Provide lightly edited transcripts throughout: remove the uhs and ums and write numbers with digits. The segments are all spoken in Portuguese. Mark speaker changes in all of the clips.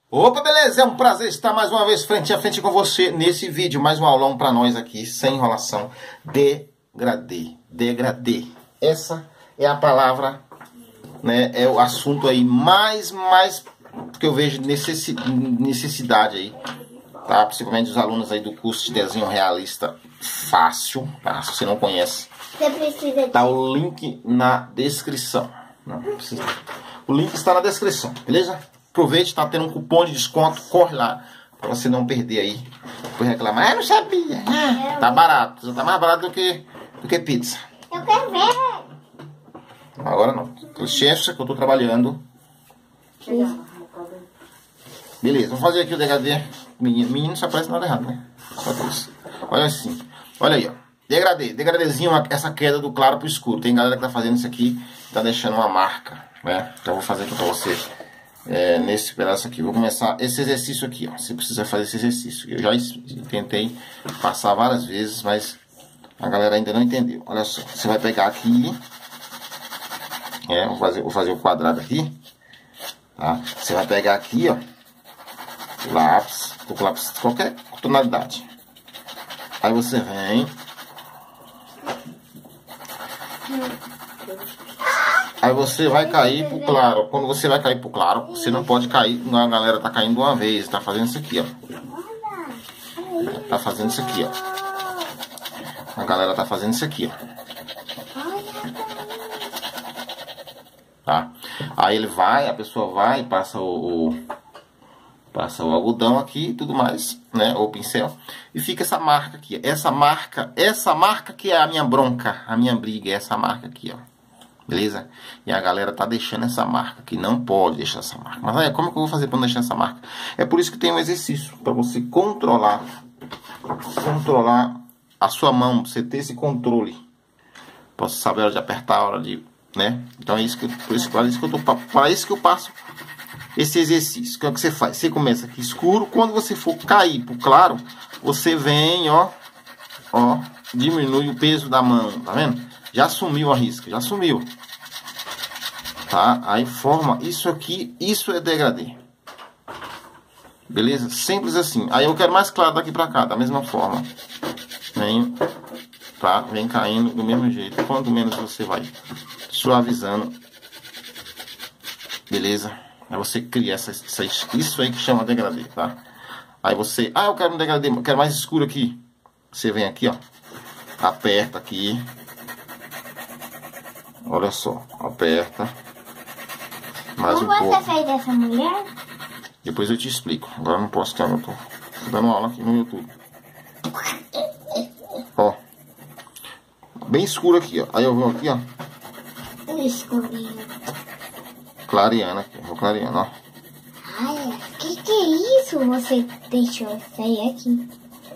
Speaker 1: Opa, beleza? É um prazer estar mais uma vez frente a frente com você nesse vídeo. Mais um aulão para nós aqui, sem enrolação. Degradê. Degradê. Essa é a palavra, né? É o assunto aí mais que eu vejo necessidade aí, tá? Principalmente os alunos aí do curso de desenho realista fácil, tá? Se você não conhece, tá o link na descrição. Não precisa. O link está na descrição, beleza? Aproveite, tá tendo um cupom de desconto, corre lá, pra você não perder aí. Depois reclamar, não sabia. Tá barato, tá mais barato do que pizza.
Speaker 2: Eu quero ver.
Speaker 1: Agora não. Licença que eu tô trabalhando. Beleza, vamos fazer aqui o degradê. Menino só aparece nada errado, né? Só isso. Olha assim. Olha aí, ó. Degradê. Degradêzinho, essa queda do claro pro escuro. Tem galera que tá fazendo isso aqui, tá deixando uma marca, né? Então eu vou fazer aqui pra você. Nesse pedaço aqui, vou começar esse exercício aqui, ó. Você precisa fazer esse exercício. Eu já tentei passar várias vezes, mas a galera ainda não entendeu. Olha só, você vai pegar aqui, vou fazer o quadrado aqui, tá? Você vai pegar aqui, ó, lápis, qualquer tonalidade. Aí você vem. Aí você vai cair pro claro. Quando você vai cair pro claro, você não pode cair. A galera tá caindo uma vez. Tá fazendo isso aqui, ó. Tá fazendo isso aqui, ó. A galera tá fazendo isso aqui, ó. Tá? Aí a pessoa vai, passa o algodão aqui e tudo mais, né? Ou o pincel. E fica essa marca aqui. Essa marca que é a minha bronca, a minha briga. É essa marca aqui, ó. Beleza? E a galera tá deixando essa marca, que não pode deixar essa marca. Mas como é que eu vou fazer para não deixar essa marca? É por isso que tem um exercício, para você controlar a sua mão, você ter esse controle. Posso saber a hora de apertar, a hora de, né? Então é isso que para isso que eu passo esse exercício. O que é que você faz? Você começa aqui escuro, quando você for cair pro claro, você vem, ó, diminui o peso da mão, tá vendo? Já sumiu a risca, já sumiu. Tá? Aí forma isso aqui, isso é degradê. Beleza? Simples assim. Aí eu quero mais claro daqui pra cá, da mesma forma. Vem, tá? Vem caindo do mesmo jeito. Quanto menos você vai suavizando. Beleza? Aí você cria isso aí que chama degradê, tá? Aí você, eu quero um degradê, eu quero mais escuro aqui. Você vem aqui, ó. Aperta aqui. Olha só, aperta. Mais um pouco.
Speaker 2: Como você fez dessa mulher?
Speaker 1: Depois eu te explico. Agora eu não posso, que eu tô dando aula aqui no YouTube. Ó. Bem escuro aqui, ó. Aí eu venho aqui, ó.
Speaker 2: Escurinho.
Speaker 1: Clareando aqui. Vou clareando, ó.
Speaker 2: Ai, que é isso? Você deixou feio aqui.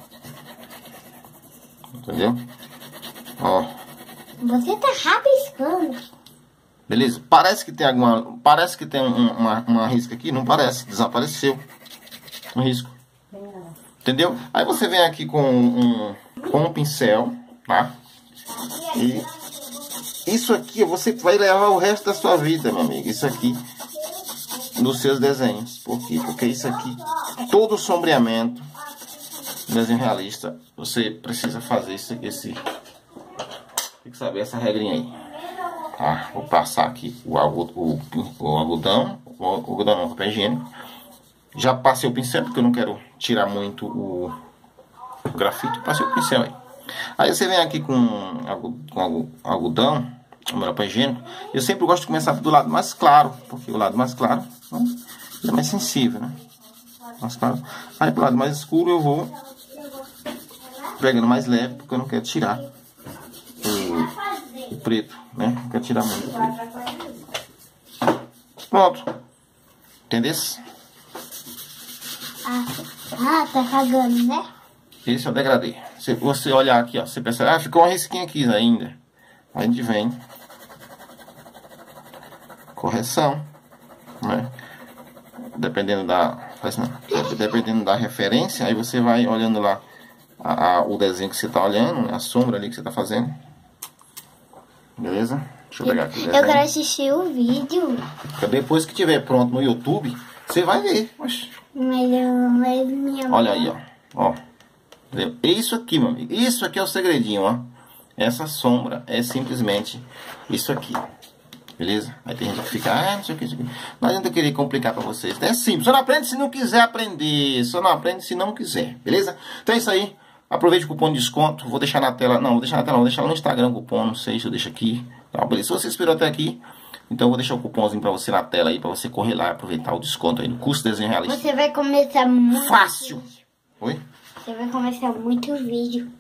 Speaker 1: Entendeu? Ó.
Speaker 2: Você tá rabiscando.
Speaker 1: Beleza? Parece que tem uma risca aqui, não parece, desapareceu um risco. Entendeu? Aí você vem aqui com um pincel, tá? E isso aqui você vai levar o resto da sua vida, meu amigo. Isso aqui nos seus desenhos. Por quê? Porque isso aqui, todo sombreamento, desenho realista, você precisa fazer tem que saber essa regrinha aí. Tá? Vou passar aqui o algodão não, papel higiênico. Já passei o pincel, porque eu não quero tirar muito o grafite. Passei o pincel aí. Aí você vem aqui com algodão, o papel higiênico. Eu sempre gosto de começar do lado mais claro, porque o lado mais claro, né, é mais sensível, né? Mais claro. Aí pro lado mais escuro eu vou pegando mais leve, porque eu não quero tirar o preto, né? Não quero tirar muito o preto. Pronto. Entendeu?
Speaker 2: Tá cagando, né?
Speaker 1: Esse é o degradê. Se você olhar aqui, ó, você percebe, ficou uma risquinha aqui ainda. Aí a gente vem. Correção, né? Dependendo da referência, aí você vai olhando lá o desenho que você tá olhando, né? A sombra ali que você tá fazendo. Beleza? Deixa eu pegar aqui o desenho.
Speaker 2: Eu quero assistir o vídeo.
Speaker 1: Depois que tiver pronto no YouTube, Você vai ver. Oxe.
Speaker 2: Mas minha mãe...
Speaker 1: Olha aí, ó. Ó. Entendeu? Isso aqui, meu amigo. Isso aqui é o segredinho, ó. Essa sombra é simplesmente isso aqui. Beleza? Aí tem gente que fica, não sei o que, não adianta eu querer complicar pra vocês. É simples. Só não aprende se não quiser aprender. Só não aprende se não quiser. Beleza? Então é isso aí. Aproveite o cupom de desconto. Vou deixar na tela. Não, vou deixar na tela. Vou deixar no Instagram o cupom. Não sei se eu deixo aqui. Tá, beleza? Se você esperou até aqui, então eu vou deixar o cupomzinho pra você na tela aí. Pra você correr lá e aproveitar o desconto aí no curso de desenho realista.
Speaker 2: Você vai começar muito
Speaker 1: Fácil.
Speaker 2: vídeo.
Speaker 1: Oi?
Speaker 2: Você vai começar muito vídeo.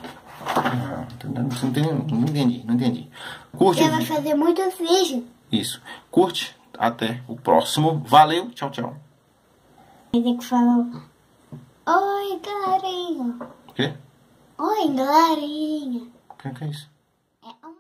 Speaker 1: Não entendi, não entendi. Curte
Speaker 2: Você
Speaker 1: o
Speaker 2: vai
Speaker 1: vídeo.
Speaker 2: fazer muitos vídeos.
Speaker 1: Isso. Curte. Até o próximo. Valeu. Tchau, tchau.
Speaker 2: Ele que falou: oi, galerinha.
Speaker 1: O quê?
Speaker 2: Oi, galerinha.
Speaker 1: O que é isso?
Speaker 2: É um